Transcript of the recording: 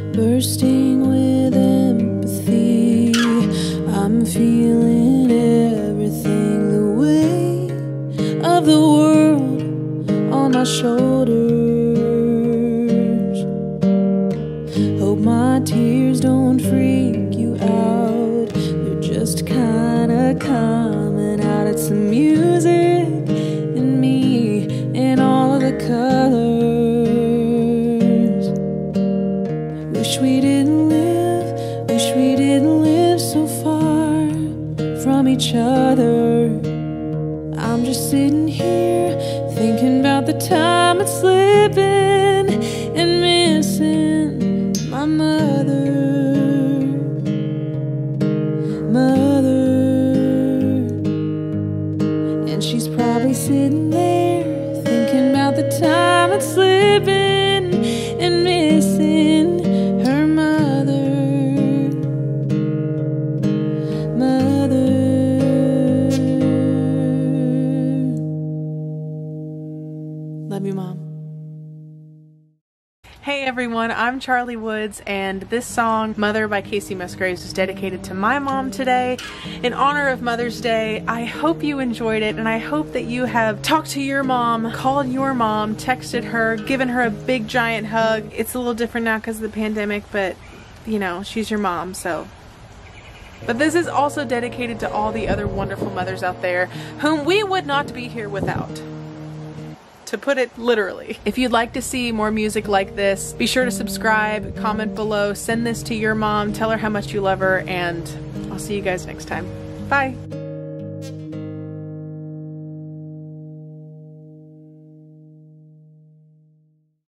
bursting with empathy. I'm feeling everything, the weight of the world on my shoulders. Hope my tears don't freak you out, they're just kinda coming out. It's the music in me and all of the colors. Wish we didn't live so far from each other. I'm just sitting here thinking about the time it's slipping and missing my mother. And she's probably sitting there thinking about the time it's slipping and missing her mother. Love you, Mom. Hey everyone, I'm Charlie Woods, and this song, Mother by Kacey Musgraves, is dedicated to my mom today in honor of Mother's Day. I hope you enjoyed it, and I hope that you have talked to your mom, called your mom, texted her, given her a big giant hug. It's a little different now because of the pandemic, but you know, she's your mom, so. But this is also dedicated to all the other wonderful mothers out there whom we would not be here without. To put it literally. If you'd like to see more music like this, be sure to subscribe, comment below, send this to your mom, tell her how much you love her, and I'll see you guys next time. Bye!